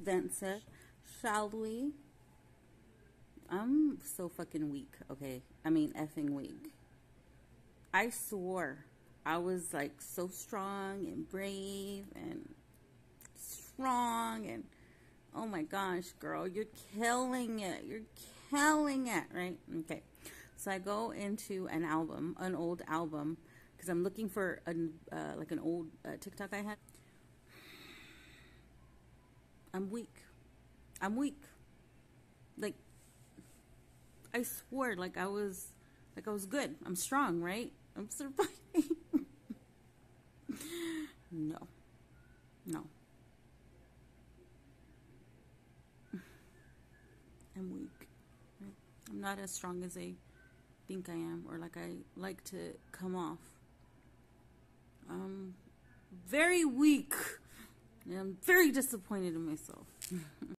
Dancer, shall we? I'm so fucking weak, okay? I mean, effing weak. I swore I was like so strong and brave and strong and oh my gosh, girl, you're killing it. You're killing it, right? Okay. So I go into an old album, because I'm looking for like an old TikTok I had. I'm weak. I'm weak. Like I swore, like I was good. I'm strong, right? I'm surviving. No, no. I'm weak. Right? I'm not as strong as I think I am, or like I like to come off. I'm very weak. And I'm very disappointed in myself.